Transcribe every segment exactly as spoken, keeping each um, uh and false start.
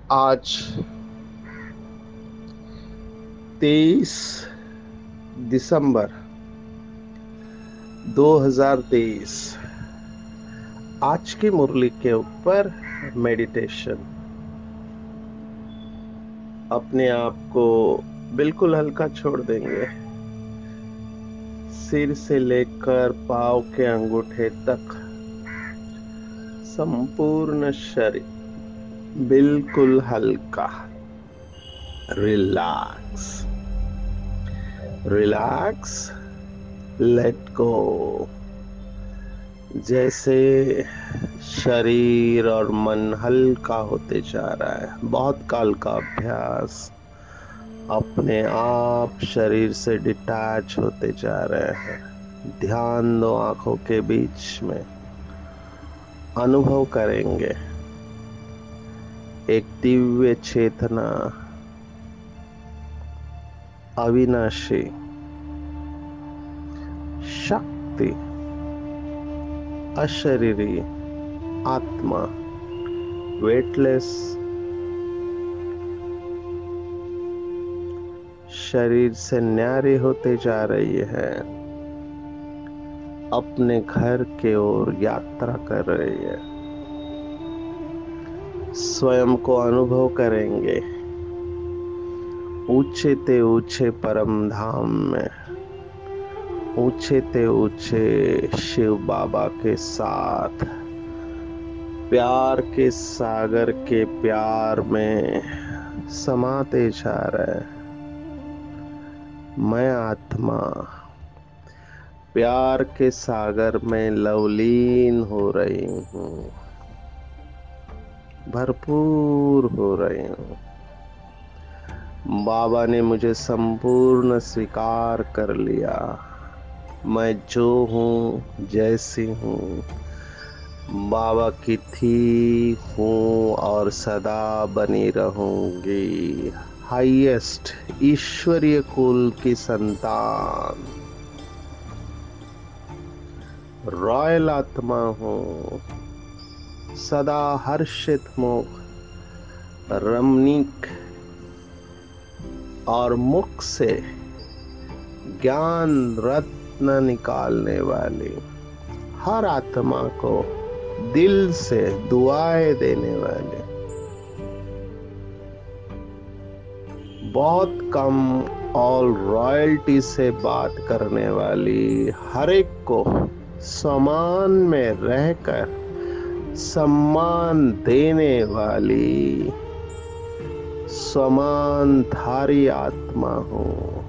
आज तेईस दिसंबर दो हज़ार तेईस। आज की मुरली के ऊपर मेडिटेशन। अपने आप को बिल्कुल हल्का छोड़ देंगे। सिर से लेकर पाँव के अंगूठे तक संपूर्ण शरीर बिल्कुल हल्का। Relax relax let go. जैसे शरीर और मन हल्का होते जा रहा है। बहुत काल का अभ्यास। अपने आप शरीर से डिटैच होते जा रहे हैं। ध्यान दो आंखों के बीच में। अनुभव करेंगे एक दिव्य चेतना, अविनाशी शक्ति, अशरीरी आत्मा, वेटलेस, शरीर से न्यारी होते जा रही है। अपने घर के ओर यात्रा कर रही है। स्वयं को अनुभव करेंगे ऊंचे ते ऊंचे परम धाम में, ऊंचे ते ऊंचे शिव बाबा के साथ प्यार के सागर के प्यार में समाते जा रहे हैं। मैं आत्मा प्यार के सागर में लवलीन हो रही हूँ, भरपूर हो रही हूँ। बाबा ने मुझे संपूर्ण स्वीकार कर लिया। मैं जो हूँ, जैसी हूँ, बाबा की थी, हूँ और सदा बनी रहूंगी। हाईएस्ट ईश्वरीय कुल की संतान, रॉयल आत्मा हूँ। सदा हर्षित मुख, रमणीक और मुख से ज्ञान रत्न निकालने वाली, हर आत्मा को दिल से दुआएं देने वाले, बहुत कम और रॉयल्टी से बात करने वाली, हर एक को समान में रहकर सम्मान देने वाली समान धारी आत्मा हूँ।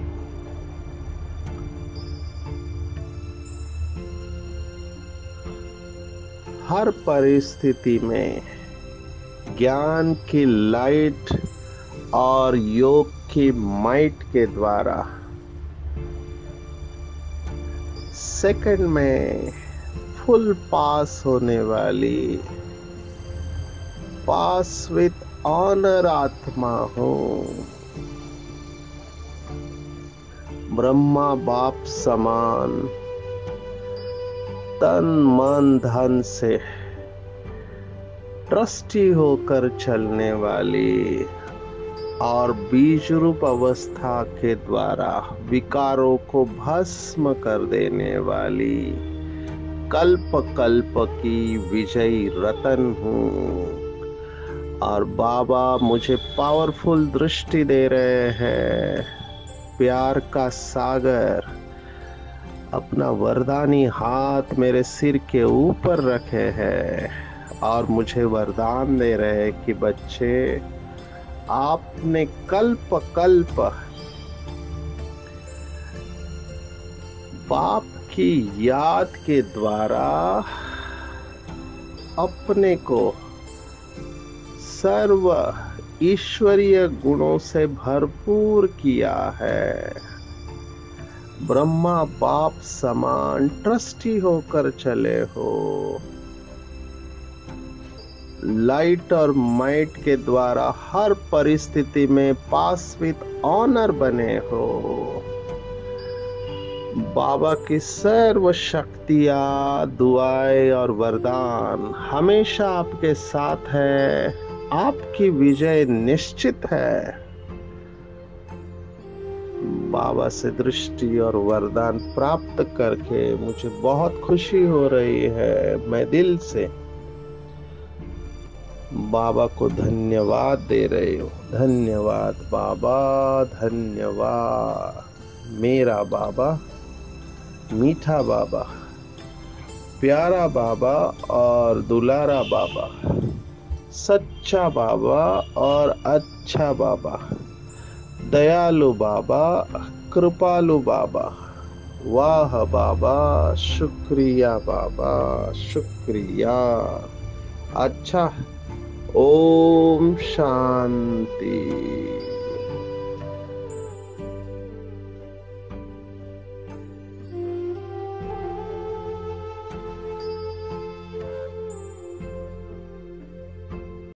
हर परिस्थिति में ज्ञान की लाइट और योग की माइट के द्वारा सेकंड में फुल पास होने वाली, पास विथ ऑनर आत्मा हूँ। ब्रह्मा बाप समान तन मन धन से ट्रस्टी होकर चलने वाली और बीज रूप अवस्था के द्वारा विकारों को भस्म कर देने वाली कल्प कल्प की विजयी रतन हूँ। और बाबा मुझे पावरफुल दृष्टि दे रहे हैं। प्यार का सागर अपना वरदानी हाथ मेरे सिर के ऊपर रखे हैं और मुझे वरदान दे रहे हैं कि बच्चे, आपने कल्प कल्प बाप की याद के द्वारा अपने को सर्व ईश्वरीय गुणों से भरपूर किया है। ब्रह्मा बाप समान ट्रस्टी होकर चले हो। लाइट और माइट के द्वारा हर परिस्थिति में पास विथ ऑनर बने हो। बाबा की सर्व शक्तियाँ, दुआएं और वरदान हमेशा आपके साथ है। आपकी विजय निश्चित है। बाबा से दृष्टि और वरदान प्राप्त करके मुझे बहुत खुशी हो रही है। मैं दिल से बाबा को धन्यवाद दे रही हूँ। धन्यवाद बाबा, धन्यवाद मेरा बाबा, मीठा बाबा, प्यारा बाबा और दुलारा बाबा, सच्चा बाबा और अच्छा बाबा, दयालु बाबा, कृपालु बाबा। वाह बाबा, शुक्रिया बाबा, शुक्रिया। अच्छा, ओम शांति।